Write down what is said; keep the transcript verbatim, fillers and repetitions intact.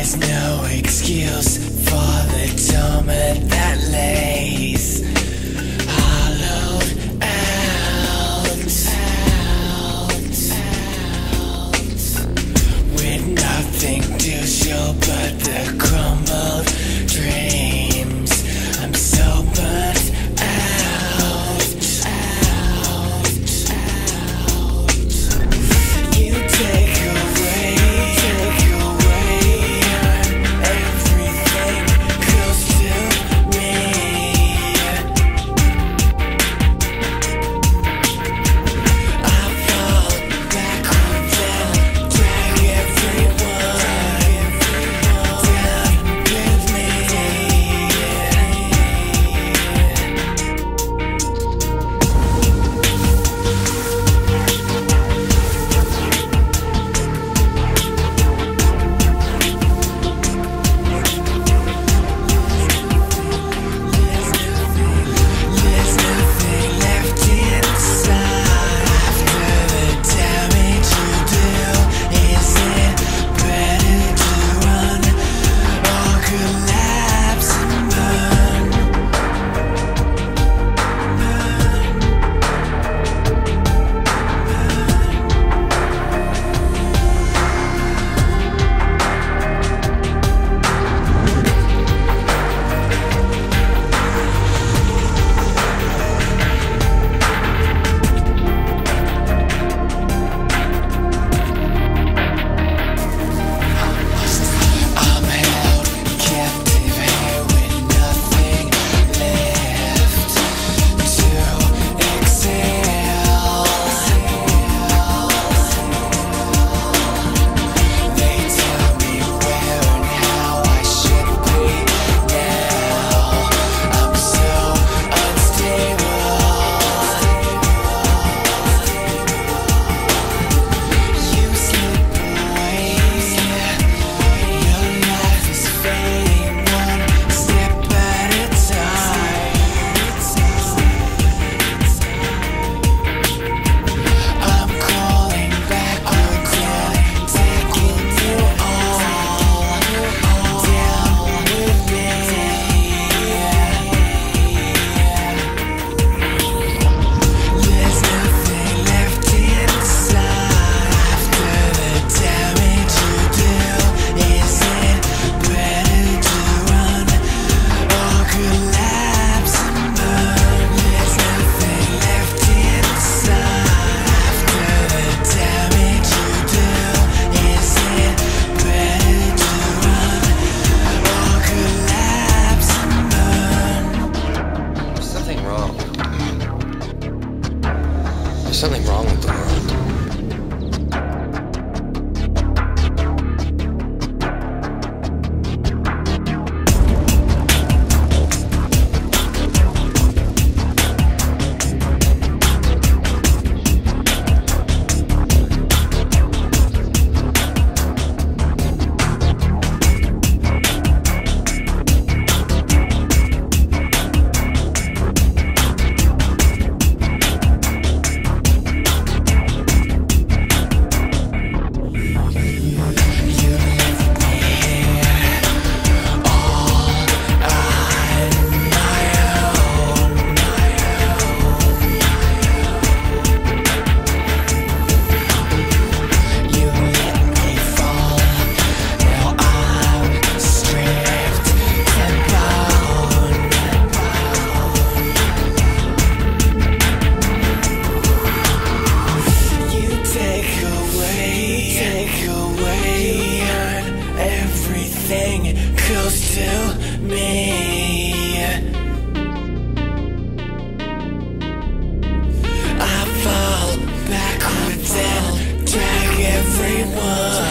no excuse for the torment that lays hollowed out, out, out, with nothing to show but the crumbled dreams. I'm so burnt out, out, out. You take away, take away everything close to me. I fall backwards and drag everyone down with me. There's nothing left inside after the damage you do. Is it better to run or collapse and burn? I'm held captive here with nothing left to exhale. They tell me where and how I should be now. I'm so unstable. You slip away. Your life is fading one step at a time. I'm crawling backwards and taking you all down with me. There's nothing left inside after the damage you do. Is it better to run or collapse and burn? There's nothing left inside after the damage you do. Is it better to run or collapse and burn? There's something wrong. There's something wrong with the world. Close to me. I fall backwards and drag everyone